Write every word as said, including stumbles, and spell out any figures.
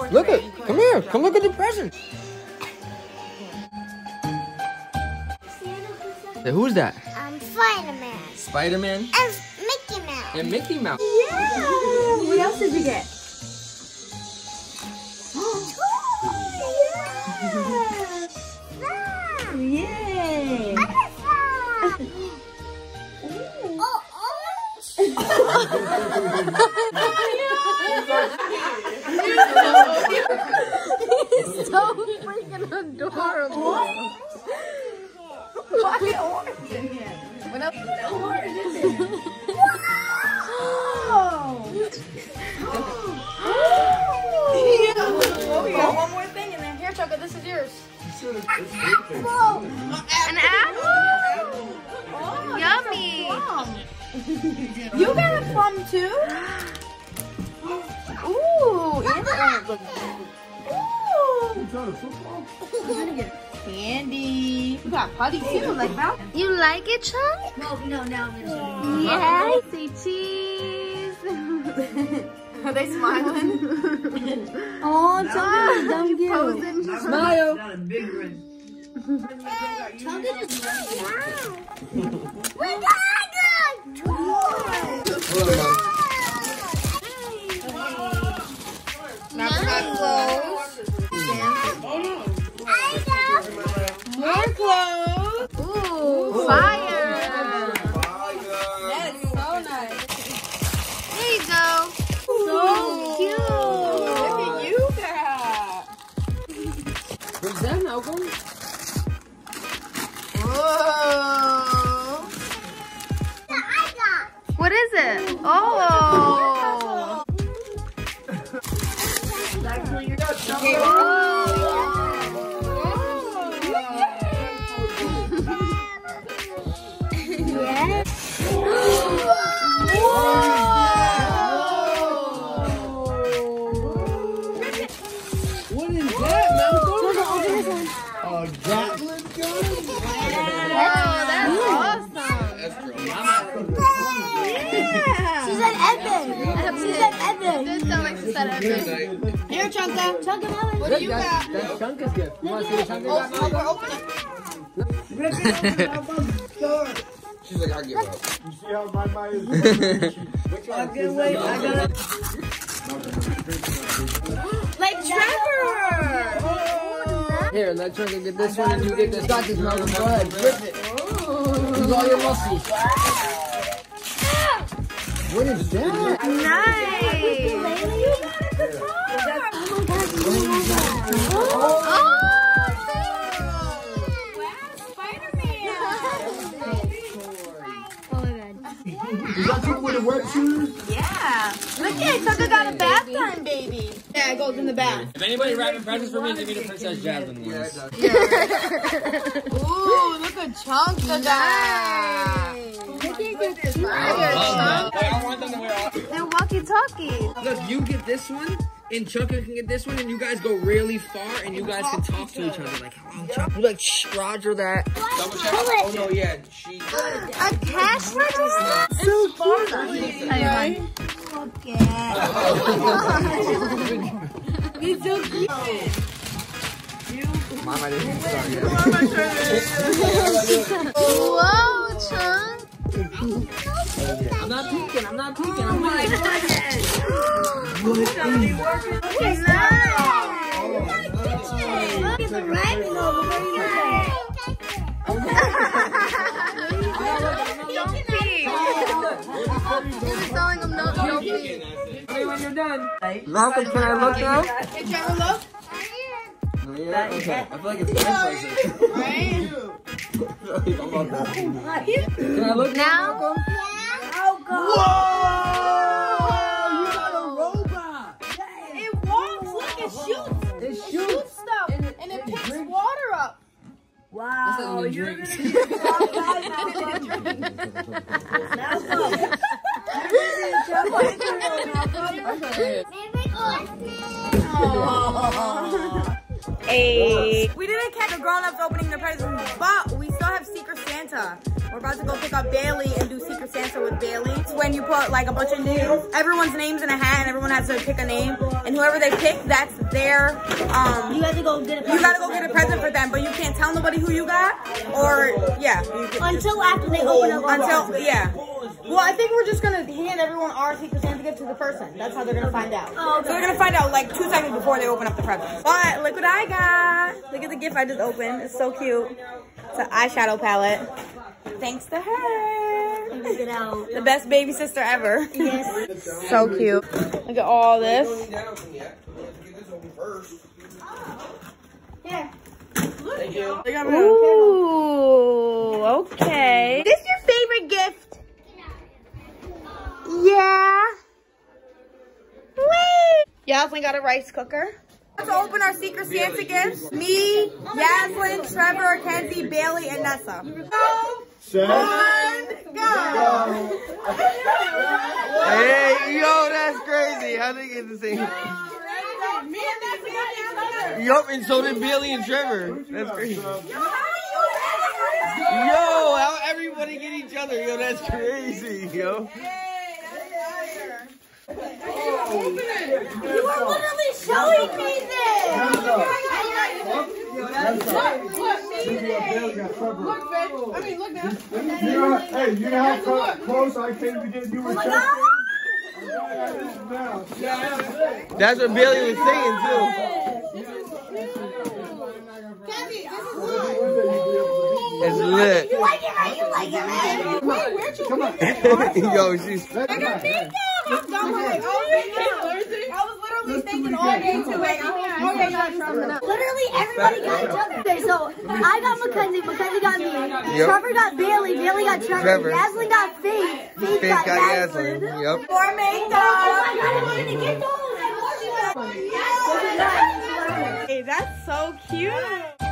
Look at, come here, come look at the present. Hey, who's that? Um, Spider-Man. Spider-Man? And Mickey Mouse. And Mickey Mouse. Yeah! What else did you get? Oh, Yay! I got some. Oh, He's so freaking adorable. Why orange in here? What else is orange in here? Oh, we got one more thing in there. Here, Choco, this is yours. Apple. An apple? Oh, yummy. You got a plum too? Ooh, yeah. Ooh. Candy. We got putty too, like that. You like it, Chunk? No, no, no. Yeah, I see cheese. Are they smiling? Oh, Chunk is so cute. Smile. Not a big grin. Chunky is We got it! Now we got clothes. More clothes. Ooh, fire. That is so nice. There you go. So cute. Look at you, girl. What's that, Malcolm? Whoa. What is it? Oh. Okay. What is that, Malcolm? A Gatling gun? Wow, that's awesome. That's true. She said Evan. She said Evan. This sounds like she said Good everything. night. Here, Chunka. Chunky Melon. What do you got? That's Chunka's gift. You want to see what Chunka got? Oh, we're opening. She's like, I'll give up. You see how my mind is? Which one? Okay, wait, I gotta. Like Trevor! Here, let Chunka get this one and you get this. Got this, Malcolm. Go ahead, rip it. Use all your muscles. What is that? Nice. Is that you with the wet shoes? Yeah. Look at Chunka got a bath time, baby. Yeah, it goes in the bath. If anybody wrapping presents for me, give me the Princess Jasmine ones. Ooh, look at Chunka guy. Look at this. I want them to wear all. They're walkie-talkies. Look, you get this one, and Chunka can get this one, and you guys go really far, and you guys can talk to each other. Like, hello, Chunka. You like, shh, Roger that. Double check. Oh, no, yeah. She. A cash register? So cute. Right? He's so cute. Mama didn't start yet. Whoa, Chunk. I'm not peeking, I'm not peeking. I'm not. Look at Look at the writing over Don't peek. You're telling them no, don't peek. Hey, when you're done. Malcolm, can I look now? Hey, Trevor, look. Oh, yeah? Okay. I feel like it's my Right? Can I look Now? Malcolm? Whoa! You got a robot. It walks. Look, it shoots. It It shoots stuff. And it, picks water up. Wow, you're gonna get Hey. We didn't catch the grown-ups opening the presents, but we still have Secret Santa. We're about to go pick up Bailey and do Secret Santa with Bailey. It's when you put like a bunch of names, everyone's names in a hat, and everyone has to pick a name. And whoever they pick, that's their, um, You have to go get a present. you gotta go get a present for them, but you can't tell nobody who you got, or, yeah. You can, Until after they open up. until, yeah. Well, I think we're just gonna hand everyone our Secret Santa gift to the person. That's how they're gonna find out. Oh, okay. So they're gonna find out like two seconds before they open up the present. But look what I got. Look at the gift I just opened. It's so cute. It's an eyeshadow palette. Thanks to her. Look it out. The best baby sister ever. Yes. So cute. Look at all this. Yeah. Ooh, okay. This your favorite gift? Yeah. Wait. Yaslin got a rice cooker. Let's open our Secret Santa gifts. Me, Yaslin, Trevor, Kenzie, Bailey, and Nessa. Go. One, go. Hey, yo, that's crazy. How they get the same? Me and Nessa got together. Yup, and so did Bailey and Trevor. That's crazy. Yo, Yo, how everybody get each other? Yo, that's crazy, yo. You are literally showing me this. I mean, look now. You know, hey, you know how close- close I came to get you with Justin? That's what Bailey was saying, too. It's lit. You like it, right? You like it, right? Wait, where'd you pick? Yo, she's... I got picked up. I'm done with it. I was literally thinking all day to wait. Okay, guys, Literally everybody got each other. Okay, so I got Mackenzie, Mackenzie got me. Yep. Trevor got Bailey, Bailey got Trevor. Trevor. Yaslin got Faith, Faith, Faith got, got Yaslin. Yaslin. Yep. for Oh makeup. my god, I wanted to get those. Hey, that's so cute.